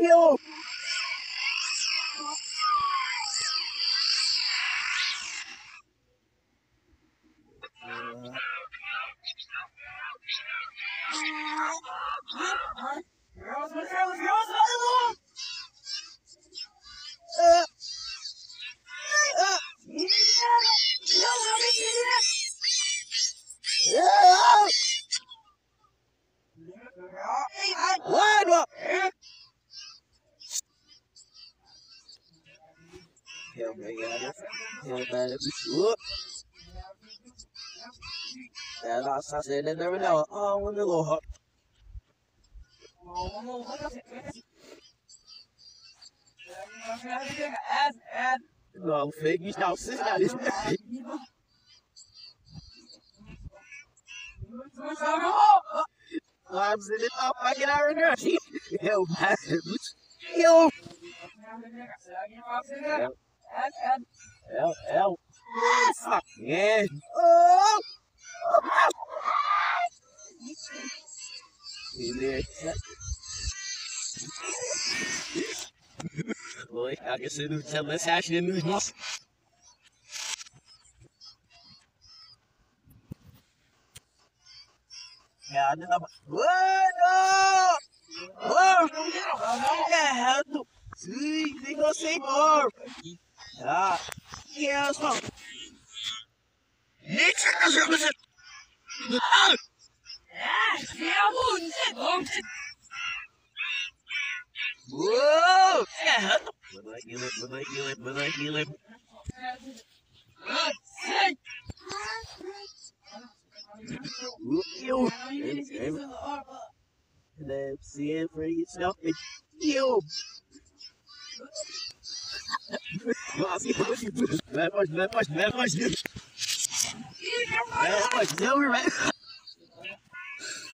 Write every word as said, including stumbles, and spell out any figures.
Yo. What? Hell, man, hell, man, whoop. That last I said, they never know. Oh, when the little hop. No, fake, you stop sitting out this. I'm sitting up, I get out of there. Hell, man. Yo. Hell, hell. Fuck, man. Oh. Boy, I can see the let's actually lose my. Yeah, I know. What? Oh! Oh! Yeah, how to see? They gonna say more. Ah, yeah, so. Niks is er gezet. Ah! Whoa! Yeah. But I heal it, but I heal it, but I heal it. Yo! And then see it for yourself. Yo! That much, that much, that much. That much, no, right?